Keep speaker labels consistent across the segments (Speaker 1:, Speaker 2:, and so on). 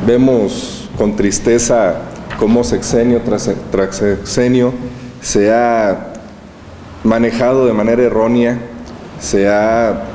Speaker 1: Vemos con tristeza cómo sexenio tras sexenio se ha manejado de manera errónea, se ha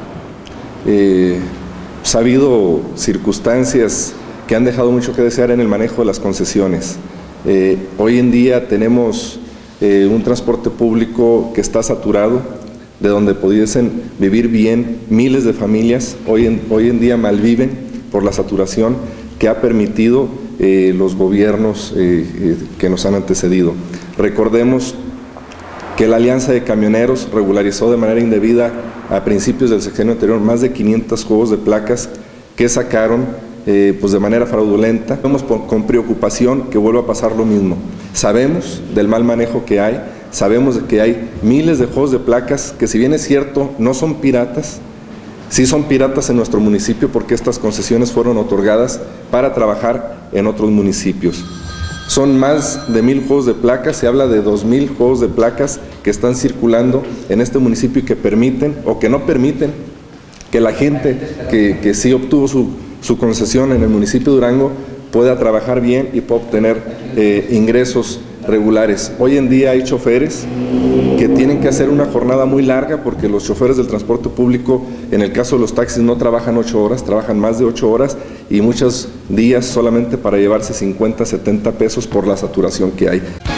Speaker 1: sabido circunstancias que han dejado mucho que desear en el manejo de las concesiones. Hoy en día tenemos un transporte público que está saturado, de donde pudiesen vivir bien miles de familias. Hoy en día malviven por la saturación que ha permitido los gobiernos que nos han antecedido. Recordemos que la Alianza de Camioneros regularizó de manera indebida a principios del sexenio anterior más de 500 juegos de placas que sacaron pues de manera fraudulenta. Vemos con preocupación que vuelva a pasar lo mismo. Sabemos del mal manejo que hay, sabemos de que hay miles de juegos de placas que, si bien es cierto, no son piratas, sí son piratas en nuestro municipio porque estas concesiones fueron otorgadas para trabajar en otros municipios. Son más de 1000 juegos de placas, se habla de 2000 juegos de placas que están circulando en este municipio y que permiten o que no permiten que la gente que sí obtuvo su concesión en el municipio de Durango pueda trabajar bien y pueda obtener ingresos regulares. Hoy en día hay choferes que tienen que hacer una jornada muy larga porque los choferes del transporte público, en el caso de los taxis, no trabajan 8 horas, trabajan más de 8 horas y muchos días solamente para llevarse 50, 70 pesos por la saturación que hay.